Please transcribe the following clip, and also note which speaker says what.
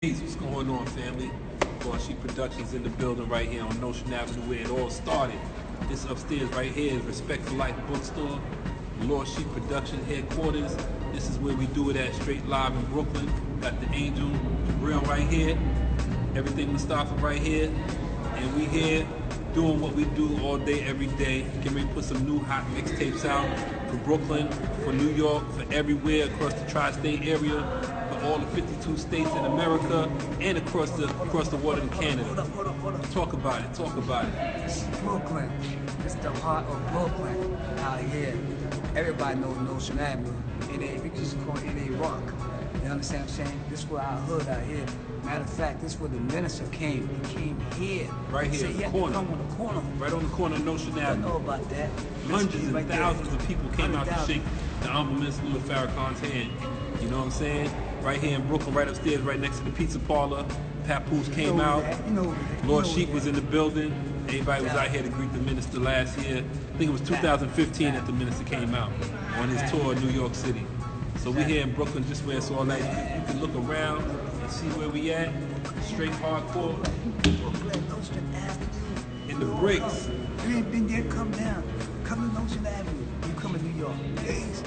Speaker 1: What's going on, family? She Productions in the building right here on Nostrand Avenue where it all started. This upstairs right here is Respect for Life bookstore, Lord Sheep Production headquarters. This is where we do it at, straight live in Brooklyn. Got the Angel, Jibriel right here, everything Mustapha right here, and we here doing what we do all day, every day. Getting ready to put some new hot mixtapes out for Brooklyn, for New York, for everywhere across the tri-state area, for all the 52 states in America, and across the water in Canada.
Speaker 2: Hold up.
Speaker 1: Talk about it.
Speaker 2: It's Brooklyn. It's the heart of Brooklyn out here. Everybody knows Nostrand Avenue. We just call it NA Rock. You understand what I'm saying? This is where our hood out here. Matter of fact, this is where the minister came. He came here.
Speaker 1: Right here,
Speaker 2: he
Speaker 1: on the corner.
Speaker 2: Come on the corner.
Speaker 1: Right on the corner of Nostrand
Speaker 2: I
Speaker 1: Avenue.
Speaker 2: know about that.
Speaker 1: Hundreds and
Speaker 2: right
Speaker 1: thousands
Speaker 2: there.
Speaker 1: of people came out to shake the honorable Minister Louis Farrakhan's hand. You know what I'm saying? Right here in Brooklyn, right upstairs, right next to the pizza parlor. Papoose came out. Lord Sheep was in the building. Everybody was out here to greet the minister last year. I think it was 2015 that the minister came out on his tour of New York City. So we're here in Brooklyn, just where it's all like you can look around and see where we at. Straight hardcore.
Speaker 2: Brooklyn, Nostrand Avenue.
Speaker 1: In the bricks.
Speaker 2: You ain't been there, come down. Come to Nostrand Avenue. You come to New York. Peace.